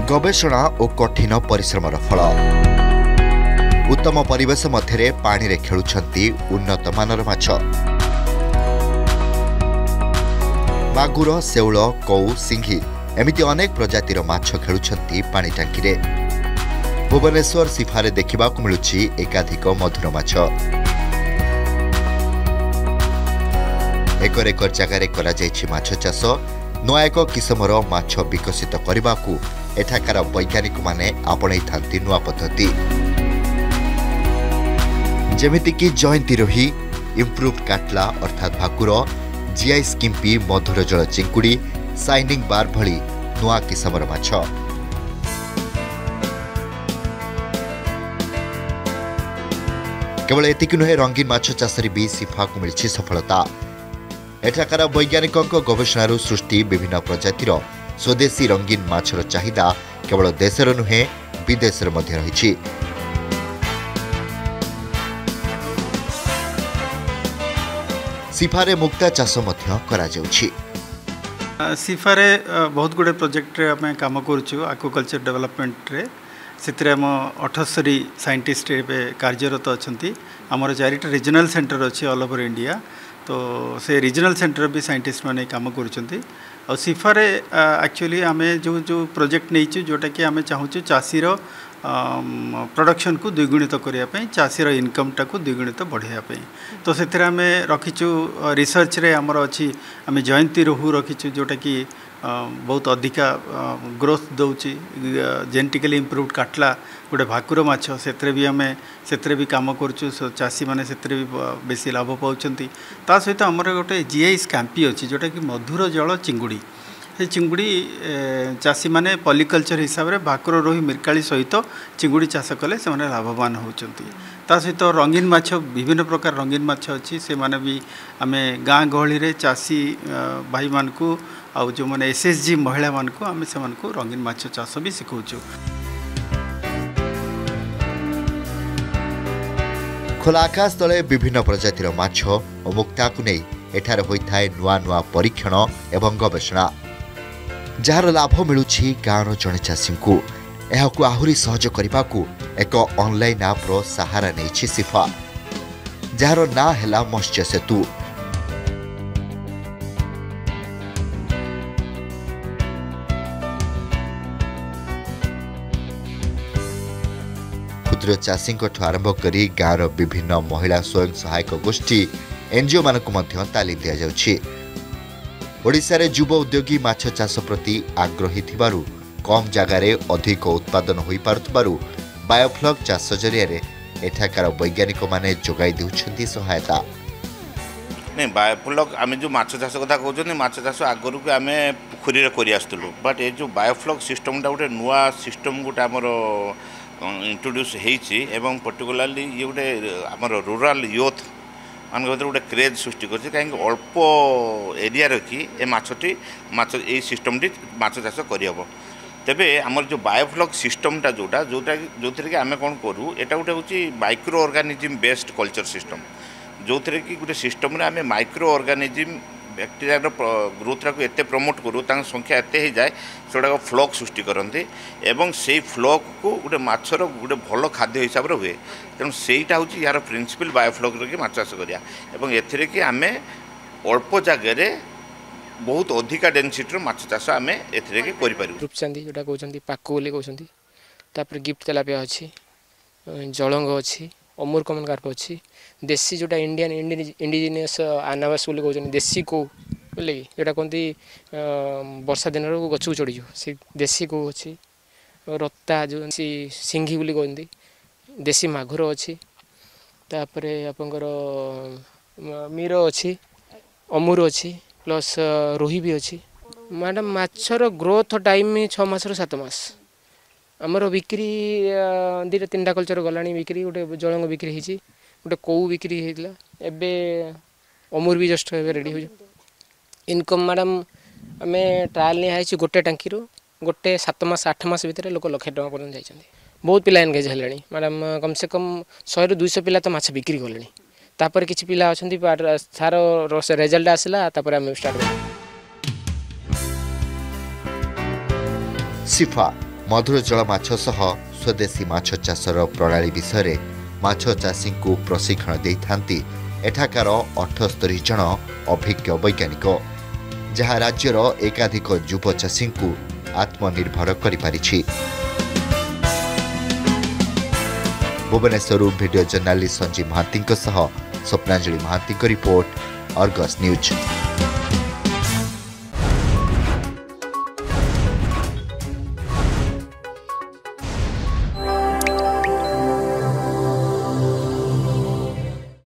गवेषणा और कठिन परिश्रम फल उत्तम परिवेश मध्य पानी रे खेलुछंती उन्नत मानर माछ मागुर शेउल कौ सिंघी एमिति अनेक प्रजातिर माछ खेलुछंती पानी टांकी रे। भुवनेश्वर सिफारे देखा मिलुछि एकाधिक मधुर माछ एकर एकर जगार करा जायछि माछ चाष नया एक किसमर माछ विकसित करने को एठाकार वैज्ञानिक माने आपणई थांती नुआ पद्धति जेमितिकी जयंती रोही इम्प्रूव्ड काटला अर्थात भाकुर जीआई स्किम्पी मधुर जल चिंकुड़ी साइनिंग बार भली नुआ किसमर माछ केवल एतिकी नुहे रंगीन माछ चाषरी भी सिफा को मिली सफलता। एठाकार वैज्ञानिक गवेषणार सृष्टि विभिन्न प्रजातिर स्वदेशी रंगीन माछर चाहिदा केवल देशर नुहे विदेशर मध्य रही। सिफारे मुक्ता चाष मध्य करा जाउछि। सिफारे बहुत गुड़े प्रोजेक्ट रे आमे काम करूछु एक्वाकल्चर डेवलपमेंट रे से आम 78 साइंटिस्ट कार्यरत अच्छा आमर 4टा रीजनल सेंटर अच्छी ऑल ओवर इंडिया तो से रीजनल सेंटर भी साइंटिस्ट माने काम करुँच और सिफारे एक्चुअली आम जो प्रोजेक्ट नहीं जोटा कि आम चाहूँ चाषीर प्रोडक्शन को द्विगुणित करने चाषीर इनकम टाक द्विगुणित बढ़ाई तो से आम रखीचु रिसर्च रे आमर अच्छी आम जयंती रोहू रखीचु जोटा कि बहुत अधिका ग्रोथ दौची जेनेटिकली इम्प्रूव्ड काटला गोटे भाकुर माछ से भी काम करुँ चाषी मैंने से भी बेसी लाभ पाँच ता सहित आमर गोटे जीआई स्कैम्पी अच्छी जोटा कि मधुर जल चिंगुड़ी से चिंगुड़ी चाषी मैंने पॉलिकल्चर हिसाब से भाकुर रोही मिरकाली सहित चिंगुड़ी चाष कले से लाभवान होती ता सहित रंगीन माछ विभिन्न प्रकार रंगीन माछ अच्छी से माने भी आम गाँ गहली रे चाषी भाई मान को आउ जो मैंने एसएचजी महिला मान को आम से रंगीन माछ चाष भी शिखौचु। खोला आकाश तले विभिन्न प्रजातिर माछ और मुक्ता को नहीं एठार होइथाय नुआ नुआ परीक्षण एवं गवेषणा जार लाभ मिलुछि गाँवर जड़े चाषी को यह आहुरी सहज करने को एक ऑनलाइन ऐप्र सहारा नहीं सिफा जार ना है मत्स्य सेतु। क्षुद्र चाषी आरंभ कर गाँवर विभिन्न महिला स्वयं सहायक गोष्ठी एनजीओ मानक तालीम दि जाउछि। ओडिशा रे युवा उद्योगी माछ चाष प्रति आग्रही थिबारु कम जगार अधिक उत्पादन होई पारुथबारु बायोफ्लॉग चाष जरिया एठाकार वैज्ञानिक माने जोगाई देउछन्ती सहायता। नहीं बायोफ्लॉग आम जो माछ चाष कथा कहते माछ चाष आगरू के आम पोखरी रे करि आस्तुलु बट ये जो बायोफ्लॉग सिस्टमटा गोटे नुआ सिस्टम गोटे आमर इंट्रोड्यूस होती एवं पर्टिकुलाली ये गोटे आमर रूराल यूथ मान गोटे क्रेज सृष्टि कर कहीं अल्प एरिया रखी ए माछटी माछ ये सिस्टमटी माछ चाष करहब तेबे आमर जो बायोफ्लॉग सिस्टमटा जोटा जोटा जो थी आम कौन करूँ यहाँ गोटे हूँ micro organism based culture system जो थी कि गोटे सिस्टम आम माइक्रो ऑर्गेनिज्म बैक्टेरिया ग्रोथ को एत प्रमोट करूँ संख्या एत हो जाए सेटा फ्लॉक सृष्टि करते एवं से फ्लॉक को गोटे माछर गोटे भल खाद्य हिसाब से हुए तेणु सहीटा हूँ यार प्रिंसिपल बायोफ्लॉक रखी माछ चाष करा एथेर कि आम अल्प जगह बहुत अधिका डेनसीटी माछ चाष आम एथेर कि रूपचांदी जोटा कहते पाको बोली कहते गिफ्ट तेलापिया अच्छी जलंग अच्छी अमूर कमन कार्प अच्छी देसी जोटा इंडियन इंडिजिनियस आनावास बोली कहते देसी को बोले जोटा कहते वर्षा दिन गच को चढ़ी से देसी को अच्छी रत्ता जो सिंघी बोली कहते देसी माघुर अच्छी तापर आपंकर मीर अच्छी अमूर अच्छी प्लस रोही भी अच्छी मैडम माछर ग्रोथ टाइम 6 मास 7 मास आमर बिक्री 2-3टा कल्चर गलानी बिक्री गोटे जलंग बिक्री होती गोटे कौ बिक्री होता एबे अमूर भी जस्ट रेडी हो इनकम मैडम आम ट्रायल नहीं गोटे टांकी गोटे 7 मास 8 मास भितर लोक 1 लाख टका पर्यंत जाइछन्ति बहुत पिला एनगेज हेलेनी मैडम कम से कम 100-200 पिला तो माछ बिक्री कलेनी तापर किछि पिला अछन्ति सार रिजल्ट आसला तापर आम स्टार्ट सिफा मधुर जल माछ सह स्वदेशी माछ चाषर प्रणाली विषय माछ चाषी को प्रशिक्षण देइथांती एठाकार 78 जन अभिज्ञ वैज्ञानिक जहाँ राज्यर एकाधिक युव चाषी को आत्मनिर्भर करिपारिछि। भुवनेश्वर वीडियो जर्नालिस्ट संजीव महांती सह Swapnanjali Mohanty report Argus news.